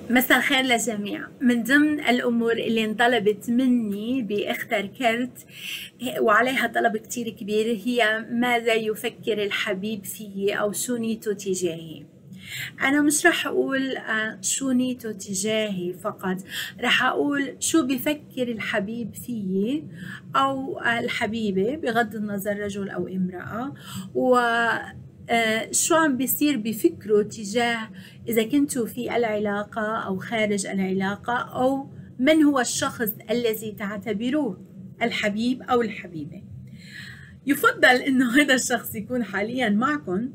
مساء الخير للجميع. من ضمن الأمور اللي انطلبت مني بأختر كرت وعليها طلب كتير كبير هي ماذا يفكر الحبيب فيي أو شو نيته تجاهي. أنا مش رح أقول شو نيته تجاهي فقط، رح أقول شو بفكر الحبيب فيي أو الحبيبة بغض النظر رجل أو امرأة، و شو عم بيصير بفكره تجاه إذا كنتوا في العلاقة أو خارج العلاقة، أو من هو الشخص الذي تعتبروه الحبيب أو الحبيبة. يفضل إنه هذا الشخص يكون حاليا معكم،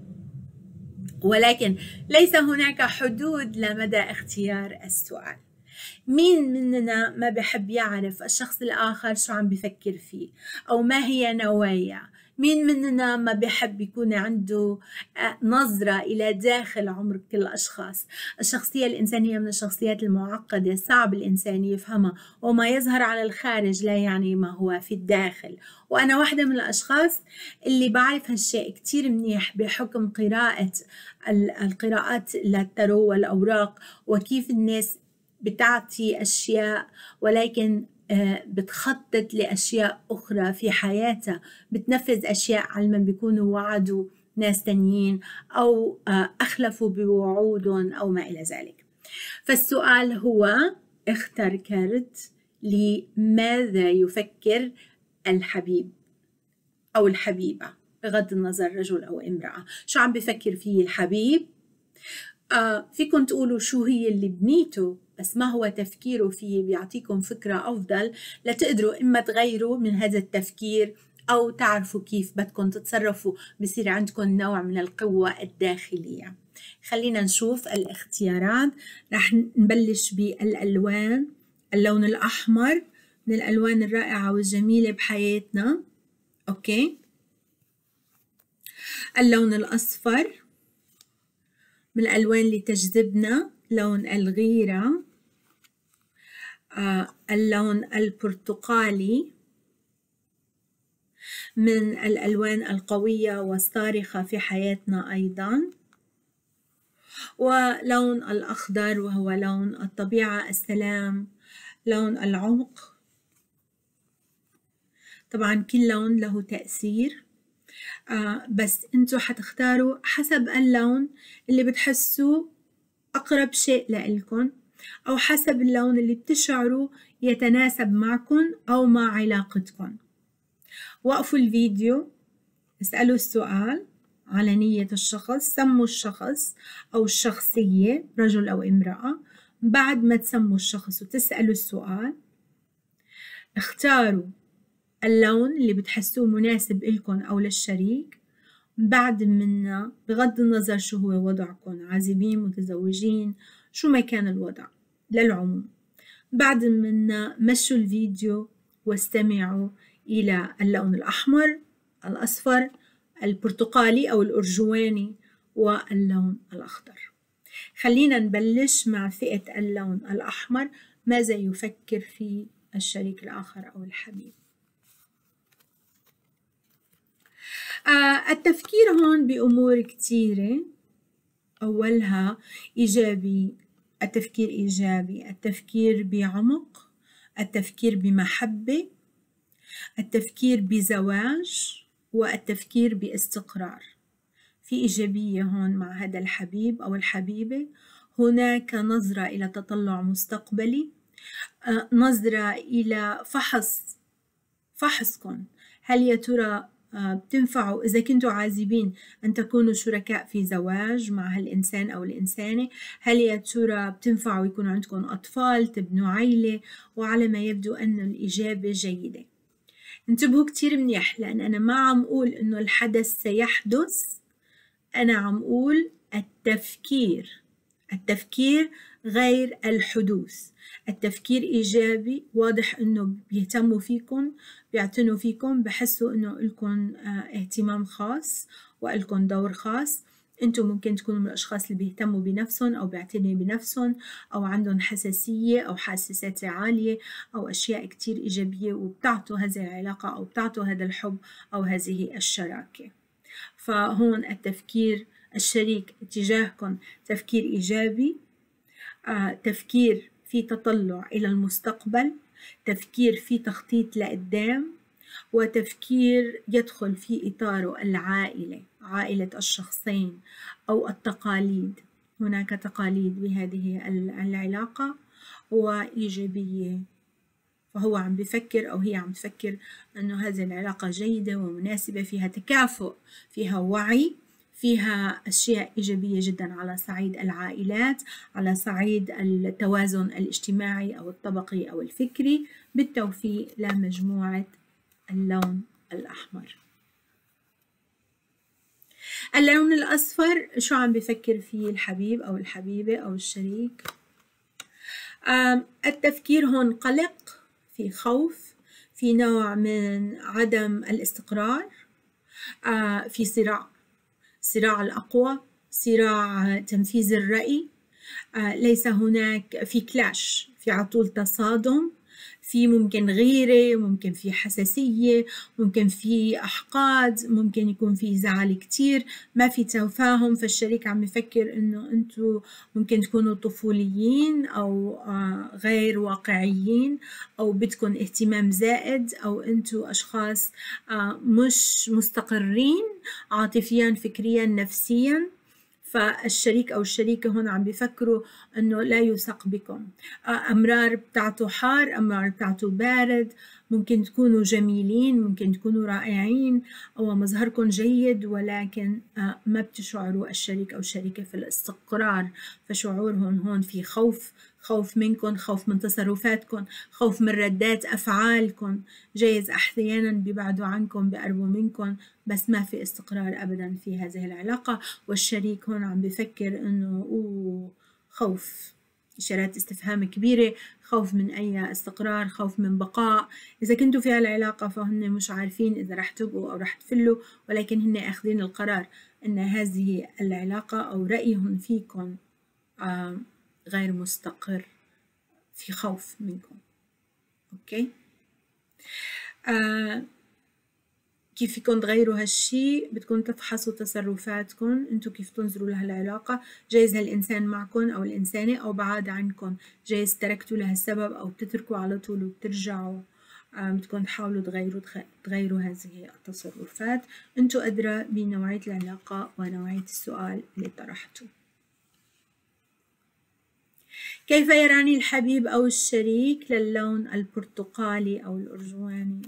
ولكن ليس هناك حدود لمدى اختيار السؤال. مين مننا ما بحب يعرف الشخص الآخر شو عم بفكر فيه أو ما هي نوايا؟ مين مننا ما بحب يكون عنده نظرة إلى داخل عمر كل الأشخاص؟ الشخصية الإنسانية من الشخصيات المعقدة، صعب الإنسان يفهمها، وما يظهر على الخارج لا يعني ما هو في الداخل. وأنا واحدة من الأشخاص اللي بعرف هالشيء كتير منيح بحكم قراءة القراءات للتارو والأوراق، وكيف الناس بتعطي أشياء ولكن بتخطط لأشياء أخرى في حياتها، بتنفذ أشياء علما بيكونوا وعدوا ناس تانيين أو أخلفوا بوعودهم أو ما إلى ذلك. فالسؤال هو اختر كرت لماذا يفكر الحبيب أو الحبيبة بغض النظر رجل أو امرأة. شو عم بفكر فيه الحبيب؟ فيكم تقولوا شو هي اللي بنيته، بس ما هو تفكيره فيه بيعطيكم فكرة أفضل لتقدروا إما تغيروا من هذا التفكير أو تعرفوا كيف بدكم تتصرفوا، بصير عندكم نوع من القوة الداخلية. خلينا نشوف الاختيارات. رح نبلش بالألوان. اللون الأحمر من الألوان الرائعة والجميلة بحياتنا. أوكي. اللون الأصفر من الألوان اللي تجذبنا، لون الغيرة. اللون البرتقالي من الألوان القوية والصارخة في حياتنا أيضا. ولون الأخضر وهو لون الطبيعة، السلام، لون العمق. طبعا كل لون له تأثير، بس انتوا حتختاروا حسب اللون اللي بتحسوا أقرب شيء لإلكم، أو حسب اللون اللي بتشعروا يتناسب معكم أو مع علاقتكم. وقفوا الفيديو، اسألوا السؤال على نية الشخص، سموا الشخص أو الشخصية رجل أو امرأة. بعد ما تسموا الشخص وتسألوا السؤال، اختاروا اللون اللي بتحسوه مناسب إلكم أو للشريك. بعد منا بغض النظر شو هو وضعكم، عازبين، متزوجين، شو ما كان الوضع للعموم، بعد منا مشوا الفيديو واستمعوا إلى اللون الأحمر، الأصفر، البرتقالي أو الأرجواني، واللون الأخضر. خلينا نبلش مع فئة اللون الأحمر. ماذا يفكر في الشريك الآخر أو الحبيب؟ التفكير هون بأمور كتيرة. أولها إيجابي، التفكير إيجابي، التفكير بعمق، التفكير بمحبة، التفكير بزواج، والتفكير باستقرار. في إيجابية هون مع هذا الحبيب أو الحبيبة. هناك نظرة إلى تطلع مستقبلي، نظرة إلى فحصكم. هل يا ترى بتنفعوا إذا كنتوا عازبين أن تكونوا شركاء في زواج مع هالإنسان أو الإنسانة؟ هل يا ترى بتنفعوا يكون عندكم أطفال، تبنوا عيلة؟ وعلى ما يبدو أن الإجابة جيدة. انتبهوا كتير منيح، لأن أنا ما عم أقول إنه الحدث سيحدث، أنا عم أقول التفكير غير الحدوث. التفكير إيجابي، واضح إنه بيهتموا فيكم، بيعتنوا فيكم، بحسوا إنه لكم اهتمام خاص وإلكم دور خاص. انتم ممكن تكونوا من الأشخاص اللي بيهتموا بنفسهم أو بيعتنوا بنفسهم أو عندهم حساسية أو حساسية عالية أو أشياء كتير إيجابية، وبتعطوا هذه العلاقة أو بتعطوا هذا الحب أو هذه الشراكة. فهون التفكير الشريك تجاهكم تفكير إيجابي. تفكير في تطلع إلى المستقبل، تفكير في تخطيط لقدام، وتفكير يدخل في إطاره العائلة، عائلة الشخصين أو التقاليد. هناك تقاليد بهذه العلاقة وإيجابية، فهو عم بفكر أو هي عم تفكر أنه هذه العلاقة جيدة ومناسبة، فيها تكافؤ، فيها وعي، فيها أشياء إيجابية جدا على صعيد العائلات، على صعيد التوازن الاجتماعي أو الطبقي أو الفكري، بالتوفيق لمجموعة اللون الأحمر. اللون الأصفر شو عم بفكر فيه الحبيب أو الحبيبة أو الشريك؟ التفكير هون قلق، في خوف، في نوع من عدم الاستقرار، في صراع الأقوى، صراع تنفيذ الرأي، ليس هناك في كلاش، في عطول تصادم، في ممكن غيرة، ممكن في حساسية، ممكن في أحقاد، ممكن يكون في زعل كتير، ما في تفاهم. فالشريك عم يفكر إنه أنتوا ممكن تكونوا طفوليين أو غير واقعيين، أو بدكم اهتمام زائد، أو أنتوا أشخاص مش مستقرين عاطفيا، فكريا، نفسيا. فالشريك أو الشريكة هون عم بيفكروا أنه لا يوثق بكم، أمرار بتاعته حار، أمرار بتاعته بارد، ممكن تكونوا جميلين، ممكن تكونوا رائعين، أو مظهركم جيد، ولكن ما بتشعروا الشريك أو الشريكة في الاستقرار. فشعورهم هون في خوف، خوف منكم، خوف من تصرفاتكم، خوف من ردات أفعالكم. جايز أحيانا بيبعدوا عنكم، بيقربوا منكم، بس ما في استقرار أبدا في هذه العلاقة. والشريك هون عم بفكر إنه خوف، إشارات استفهام كبيرة، خوف من أي استقرار، خوف من بقاء. إذا كنتوا في هالعلاقة فهن مش عارفين إذا رح تبقوا أو رح تفلوا، ولكن هن أخذين القرار إن هذه العلاقة أو رأيهم فيكم غير مستقر، في خوف منكم. أوكي؟ كيف فيكم تغيروا هالشي؟ بدكم تفحصوا تصرفاتكم، انتوا كيف تنظروا لهالعلاقة. جايز هالإنسان معكم أو الإنسانة أو بعاد عنكم، جايز تركتوا لهالسبب أو بتتركوا على طول وبترجعوا. بدكم تحاولوا تغيروا هذه التصرفات. انتوا أدرى بنوعية العلاقة ونوعية السؤال اللي طرحته. كيف يراني الحبيب أو الشريك للون البرتقالي أو الأرجواني؟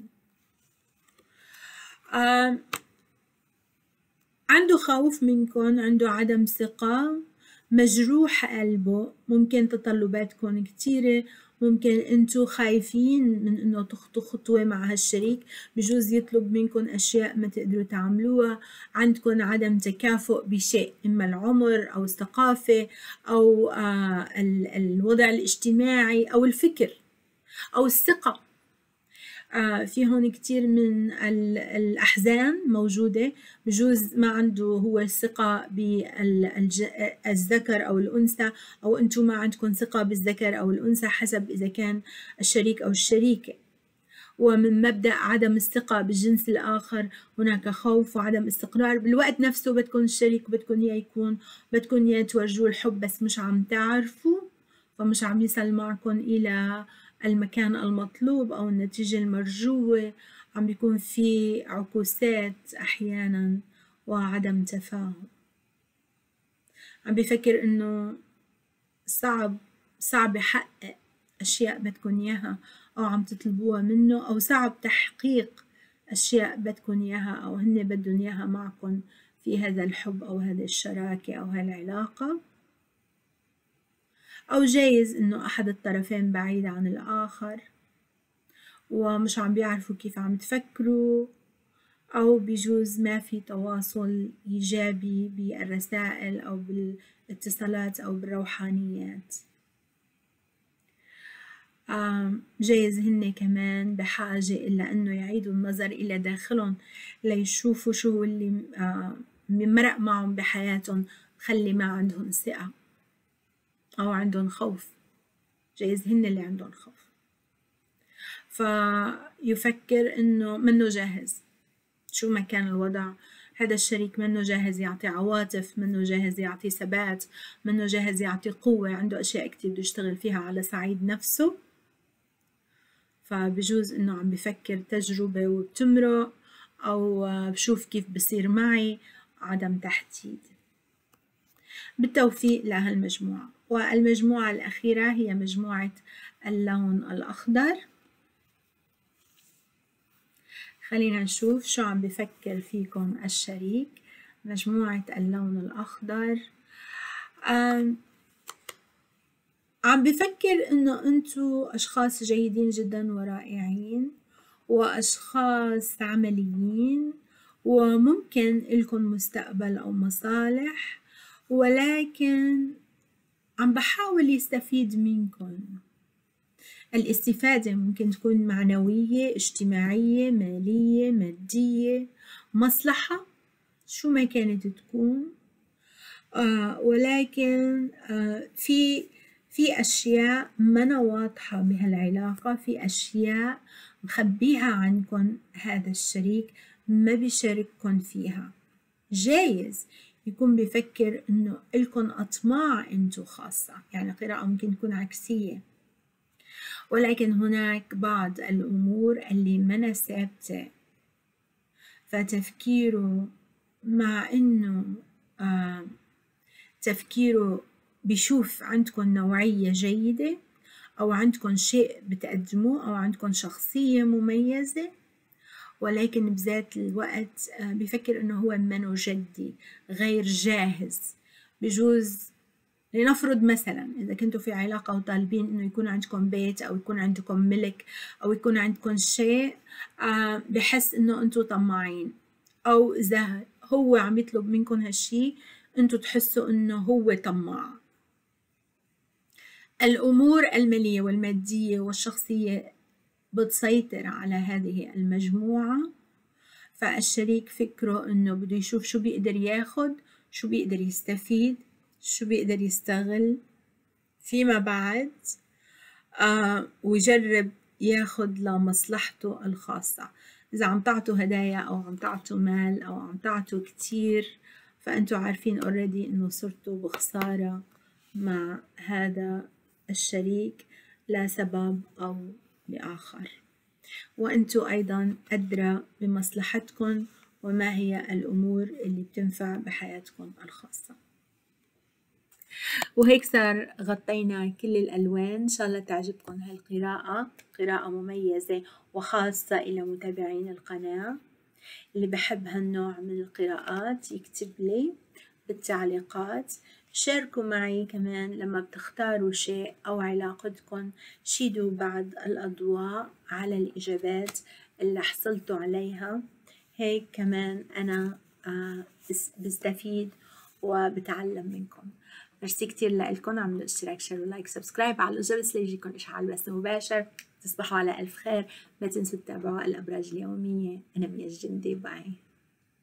عنده خوف منكم، عنده عدم ثقة، مجروح قلبه، ممكن تطلباتكم كتيرة، ممكن انتو خايفين من انه تخطوا خطوة مع هالشريك، بجوز يطلب منكم اشياء ما تقدروا تعملوها، عندكم عدم تكافؤ بشيء، اما العمر او الثقافة او الوضع الاجتماعي او الفكر او الثقة. في هون كتير من الأحزان موجودة، بجوز ما عنده هو ثقة بالذكر أو الأنثى، أو أنتم ما عندكم ثقة بالذكر أو الأنثى، حسب إذا كان الشريك أو الشريكة. ومن مبدأ عدم الثقة بالجنس الآخر هناك خوف وعدم استقرار. بالوقت نفسه بدكم الشريك بدكم إياه يكون، بدكم إياه تورجوه الحب، بس مش عم تعرفوا، فمش عم يصل معكم إلى المكان المطلوب أو النتيجة المرجوة. عم بيكون في عكوسات أحيانا وعدم تفاهم. عم بيفكر إنه صعب يحقق أشياء بدكم إياها أو عم تطلبوها منه، أو صعب تحقيق أشياء بدكم إياها أو هن بدهم إياها معكم في هذا الحب أو هذه الشراكة أو هالعلاقة. أو جايز إنه أحد الطرفين بعيد عن الآخر ومش عم بيعرفوا كيف عم تفكروا، أو بجوز ما في تواصل إيجابي بالرسائل أو بالاتصالات أو بالروحانيات. جايز هن كمان بحاجة إلا أنه يعيدوا النظر إلى داخلهم ليشوفوا شو اللي مرق معهم بحياتهم خلي ما عندهم ثقة أو عندهم خوف. جايز هن اللي عندهم خوف، فيفكر إنه منه جاهز شو ما كان الوضع، هذا الشريك منه جاهز يعطي عواطف، منه جاهز يعطي ثبات، منه جاهز يعطي قوة، عنده أشياء كتير بده يشتغل فيها على صعيد نفسه. فبجوز إنه عم بفكر تجربة وبتمرق، أو بشوف كيف بصير معي، عدم تحديد. بالتوفيق لهالمجموعة. والمجموعة الأخيرة هي مجموعة اللون الأخضر. خلينا نشوف شو عم بفكر فيكم الشريك. مجموعة اللون الأخضر عم بفكر إنه أنتو أشخاص جيدين جدا ورائعين، وأشخاص عمليين، وممكن إلكم مستقبل أو مصالح، ولكن عم بحاول يستفيد منكم. الاستفادة ممكن تكون معنوية، اجتماعية، مالية، مادية، مصلحة، شو ما كانت تكون. ولكن في أشياء منا واضحة بهالعلاقة، في أشياء مخبيها عنكم هذا الشريك، ما بيشارككم فيها. جايز يكون بيفكر إنه إلكن أطماع أنتو خاصة، يعني قراءة ممكن تكون عكسية، ولكن هناك بعض الأمور اللي منا ثابتة. فتفكيره مع إنه تفكيره بيشوف عندكم نوعية جيدة، أو عندكم شيء بتقدموه، أو عندكم شخصية مميزة، ولكن بذات الوقت بيفكر إنه هو منه جدي، غير جاهز. بجوز لنفرض مثلا إذا كنتوا في علاقة وطالبين إنه يكون عندكم بيت، أو يكون عندكم ملك، أو يكون عندكم شيء، بحس إنه أنتوا طماعين، أو إذا هو عم يطلب منكم هالشي أنتوا تحسوا إنه هو طماع. الأمور المالية والمادية والشخصية بتسيطر على هذه المجموعة. فالشريك فكره إنه بده يشوف شو بيقدر ياخد، شو بيقدر يستفيد، شو بيقدر يستغل فيما بعد، ويجرب ياخد لمصلحته الخاصة. إذا عم تعطوا هدايا، أو عم تعطوا مال، أو عم تعطوا كتير، فأنتوا عارفين already إنه صرتوا بخسارة مع هذا الشريك لسبب أو لآخر، وأنتوا أيضا أدرى بمصلحتكم وما هي الأمور اللي بتنفع بحياتكم الخاصة. وهيك صار غطينا كل الألوان. إن شاء الله تعجبكم هالقراءة، قراءة مميزة وخاصة إلى متابعين القناة. اللي بحب هالنوع من القراءات يكتب لي بالتعليقات. شاركوا معي كمان لما بتختاروا شيء أو علاقتكم، شيدوا بعض الأضواء على الإجابات اللي حصلتوا عليها. هيك كمان أنا بستفيد وبتعلم منكم. ميرسي كتير لكم. اعملوا اشتراك، شير، ولايك، سبسكرايب على الجرس ليجيكم إشعال بث مباشر. تصبحوا على ألف خير. ما تنسوا تتابعوا الأبراج اليومية. أنا ميا الجندي. باي.